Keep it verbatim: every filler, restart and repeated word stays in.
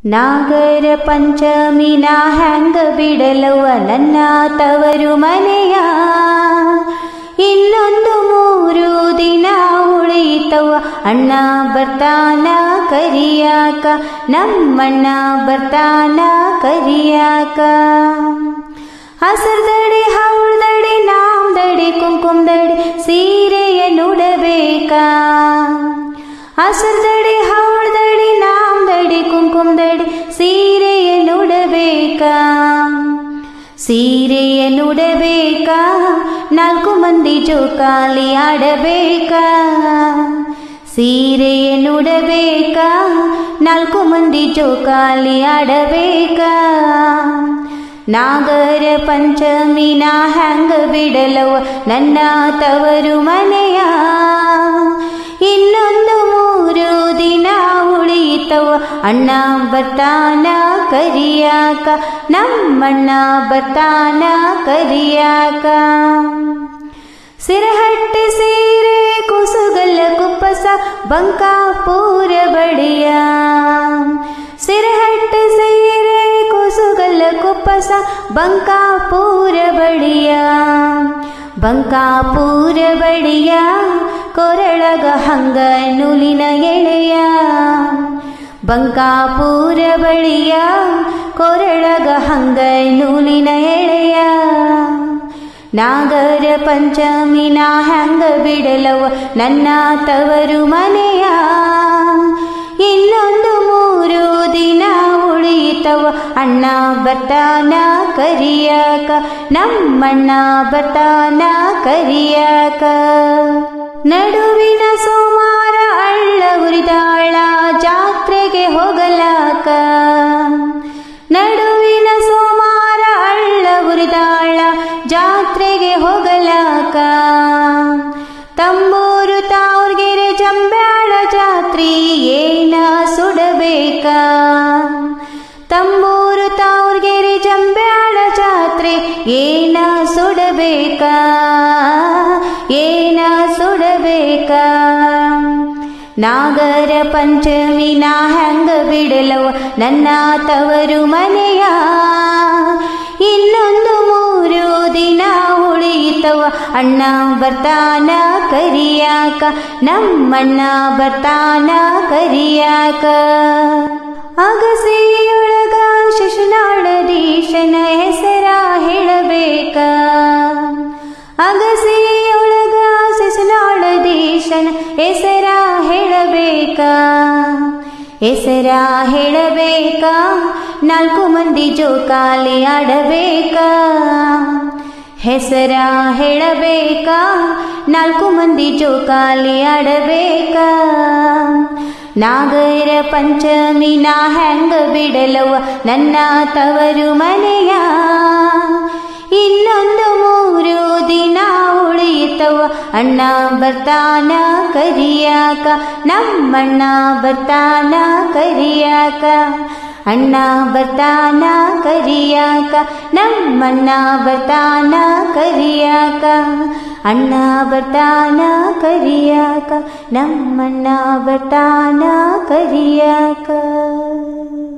ನಾಗರ ಪಂಚಮಿನ ಹ್ಯಾಂಗ ಬಿಡಲವ್ವ ನನ್ನ ತವರು ಮನೆಯ, ಇನ್ನೊಂದು ಮೂರು ದಿನ ಉಳಿತವ ಅಣ್ಣ ಬರ್ತಾನ ಕರಿಯಾಕ, ನಮ್ಮಣ್ಣ ಬರ್ತಾನ ಕರಿಯಾಕ. ಹಸರ್ದಡಿ ಹೌಳ್ದಡಿ ನಾಮ್ದಡಿ ಕುಂಕುಮದಡಿ ಸೀರೆಯ ನುಡಬೇಕ, ಹಸರ್ದಡಿ ಹೌಳ್ದಡಿ ನಾಮ್ದಡಿ ಕುಂಕುಮದಡಿ ಸೀರೆಯ ನುಡಬೇಕ. ಸೀರೆಯ ನುಡಬೇಕ, ನಾಲ್ಕು ಮಂದಿ ಜೋಕಾಲಿ ಆಡಬೇಕ. ಸೀರೆಯ ನುಡಬೇಕ, ನಾಲ್ಕು ಮಂದಿ ಜೋಕಾಲಿ ಆಡಬೇಕ. ನಾಗರ ಪಂಚಮಿನ ಹ್ಯಾಂಗ ಬಿಡಲವ ನನ್ನ ತವರು ಮನೆಯ, ಇನ್ನೊಂದು ಮೂರು ದಿನ ಉಳಿತವ ಅಣ್ಣ ಬರ್ತಾನ ಕರಿಯಾಕ, ನಮ್ಮಣ್ಣ ಬರ್ತಾನ ಕರಿಯಾಕ. ಸಿರಹಟ್ಟಿ ಸೀರೆ ಕುಸುಗಲ್ಲ ಕುಪ್ಪಸ ಬಂಕಾಪುರ ಬಡಿಯ, ಸಿರಹಟ್ಟಿ ಸೀರೆ ಕುಸುಗಲ್ಲ ಕುಪ್ಪಸ ಬಂಕಾಪುರ ಬಡಿಯ. ಬಂಕಾಪುರ ಬಡಿಯ ಕೊರಳಗ ಹಂಗ ನೂಲಿನ ಎಳೆಯ, ಬಂಕಾಪುರ ಬಳಿಯ ಕೊರಳಗ ಹಂಗ ನೂಲಿನ ಎಳೆಯ. ನಾಗರ ಪಂಚಮಿನ ಹ್ಯಾಂಗ ಬಿಡಲವ ನನ್ನ ತವರು ಮನೆಯ, ಇನ್ನೊಂದು ಮೂರು ದಿನ ಉಳಿತವ ಅಣ್ಣ ಬರ್ತಾನ ಕರಿಯಾಕ, ನಮ್ಮಣ್ಣ ಬರ್ತಾನ ಕರಿಯಾಕ. ನಡುವಿನ ಸೋಮಾರ ಅಳ್ಳ ಉರಿದಾಳ ಜಾತ್ರೆಗೆ ಹೋಗಲಾಕ, ನಡುವಿನ ಸೋಮಾರ ಅಳ್ಳ ಉರಿದಾಳ ಜಾತ್ರೆಗೆ ಹೋಗಲಾಕ. ತಂಬೂರು ತಾವ್ರ್ಗೆರೆ ಜಂಬ್ಯಾಳ ಜಾತ್ರಿ ಏನ ಸುಡಬೇಕ, ತಂಬೂರು ತಾವ್ರ್ಗೆರೆ ಜಂಬ್ಯಾಳ ಜಾತ್ರೆ ಏನ ಸುಡಬೇಕ, ಏನ ಸುಡಬೇಕ. ನಾಗರ ಪಂಚಮಿನ ಹ್ಯಾಂಗ ಬಿಡಲವ ನನ್ನ ತವರು ಮನೆಯ, ಇನ್ನೊಂದು ಮೂರು ದಿನ ಉಳಿತವ ಅಣ್ಣ ಬರ್ತಾನ ಕರಿಯಾಕ, ನಮ್ಮಣ್ಣ ಬರ್ತಾನ ಕರಿಯಾಕ. ಅಗಸಿಯೊಳಗ ಶಿಶುನಾಳಧೀಶನ ಹೆಸರ ಹೇಳಬೇಕ, ಅಗಸಿಯೊಳಗ ಶಿಶುನಾಳಧೀಶನ ಹೆಸರ ಹೇಳಬೇಕ. ಹೆಸರ ಹೇಳಬೇಕ, ನಾಲ್ಕು ಮಂದಿ ಜೋಕಾಲಿ ಆಡಬೇಕ. ಹೆಸರ ಹೇಳಬೇಕ, ನಾಲ್ಕು ಮಂದಿ ಜೋಕಾಲಿ ಆಡಬೇಕ. ನಾಗರ ಪಂಚಮಿನ ಹ್ಯಾಂಗ ಬಿಡಲವ ನನ್ನ ತವರು ಮನೆಯ, ಇನ್ನೊಂದು ಮೂರು ದಿನ ಉಳಿತವ ಅಣ್ಣ ಬರ್ತಾನ ಕರಿಯಾಕ, ನಮ್ಮಣ್ಣ ಬರ್ತಾನ ಕರಿಯಾಕ. ಅಣ್ಣ ಬರ್ತಾನ ಕರಿಯಾಕ, ನಮ್ಮಣ್ಣ ಬರ್ತಾನ ಕರಿಯಾಕ. ಅಣ್ಣ ಬರ್ತಾನ ಕರಿಯಾಕ, ನಮ್ಮಣ್ಣ ಬರ್ತಾನ ಕರಿಯಾಕ.